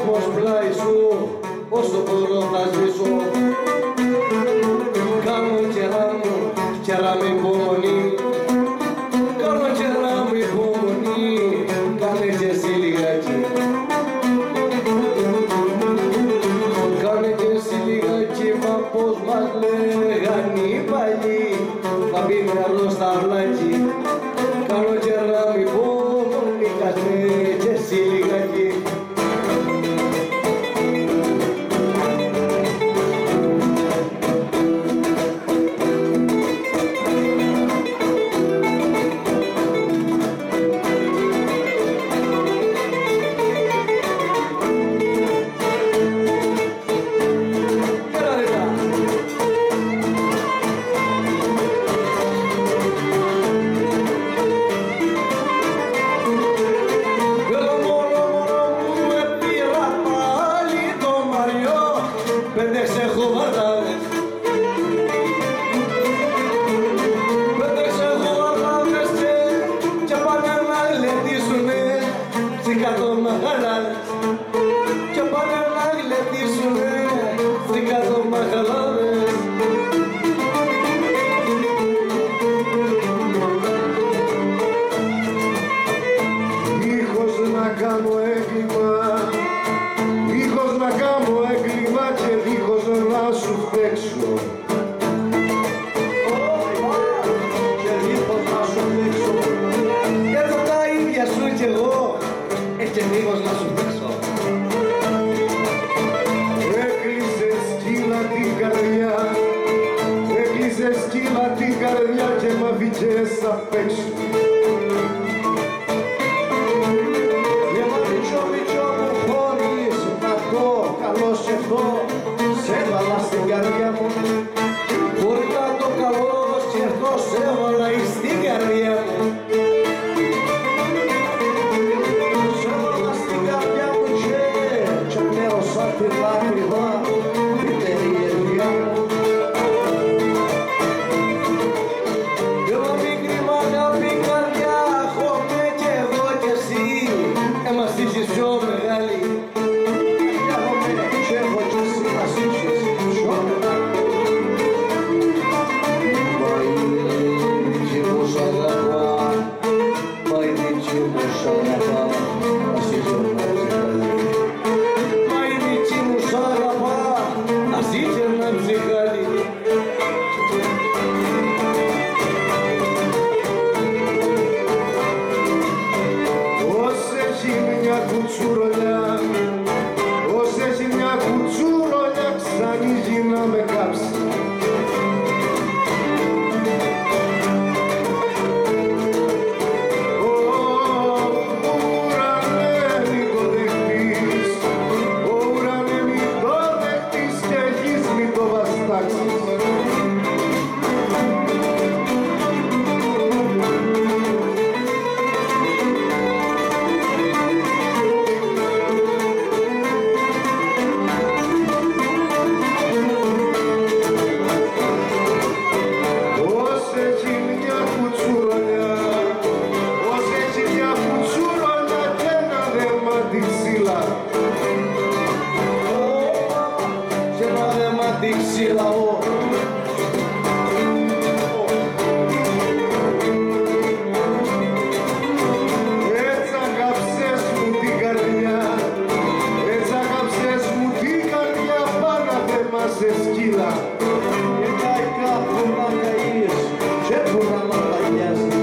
κόσμος πλάι σου, όσο μπορώ θα ζήσω. Κάνω καιρά με υπομονή, κάνω καιρά με υπομονή, κάνε και εσύ λιγάκι. Κάνε και εσύ λιγάκι, μα πως μας λέγαν οι παλιοί, θα πει μυαλό στα βλάκι. Κάνω καιρά με υπομονή, κάνε και εσύ λιγάκι. Και πάνε να γλεντήσουνε θρικάτω μαχαλάδες. Δίχως να κάνω έγκλημα, δίχως να κάνω έγκλημα και δίχως να σου φταίξω. Και δίχως να σου φταίξω. Εδώ τα ίδια σου κι εγώ, και δίχως να σου φταίξω. Έκλεισες σκύλα την καρδιά, έκλεισες σκύλα την καρδιά και μ' αφήκες απ' έξω. Και μαριτσό μου χωρίς να το καλό σε αυτό, σε έβαλα στην καρδιά μου. Χωρίς να το καλό σε αυτό, σε έβαλα στην καρδιά μου. Τη λάκρυβα, είτε η αιτία μου. Εγώ μικρή μ' αγάπη καρδιά, χώμε κι εγώ κι εσύ, μας είσαι πιο μεγάλη. Έχομαι κι εγώ κι εσύ, μας είσαι πιο μεγάλη. Μα η δική μου σ' αγαπά, μα η δική μου σ' αγαπά, μας είσαι πιο μεγάλη. Κουτσουρολιά, ως έχει μια κουτσουρολιά, ξανίζει να με κάψει. Ουρανέ μη το δεχτείς, ουρανέ μη το δεχτείς και γης μη το βαστάξεις. Και να δε μ' αντίξει λαό. Έτσι αγάψες μου την καρδιά, έτσι αγάψες μου την καρδιά, πάνω δε μας σε σκύλα. Και πάει κάπου να καείς και που να μ' αγαλιάζεις.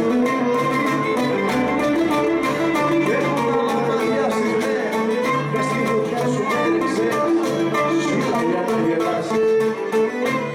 Και που να μ' αγαλιάζεις, ναι, μες στη φωτιά σου έριξε, σκύλα για να γελάσεις.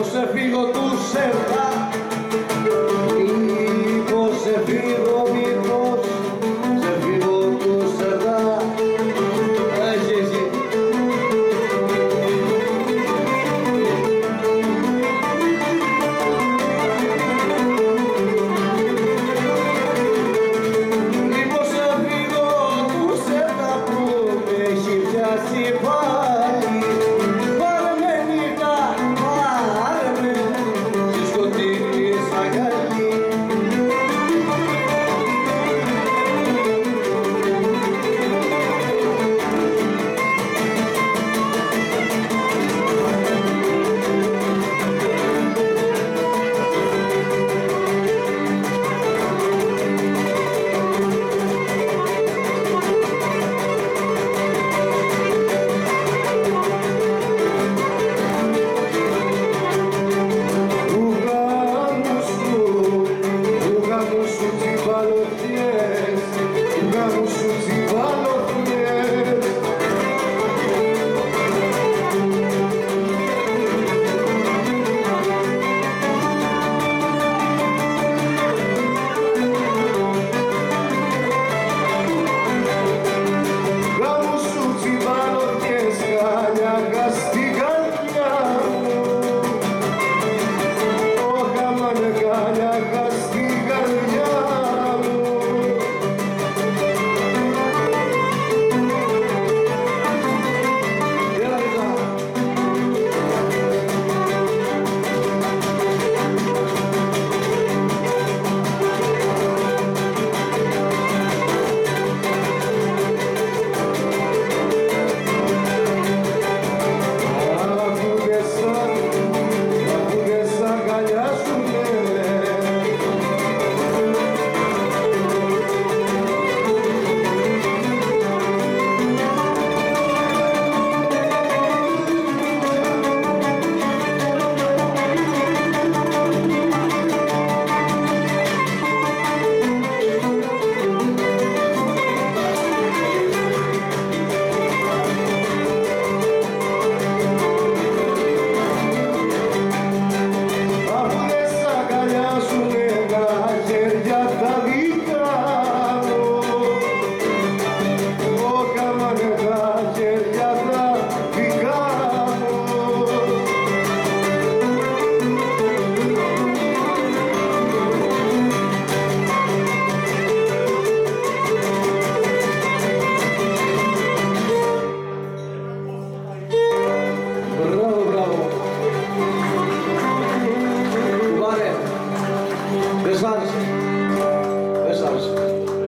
πως έφυγω τους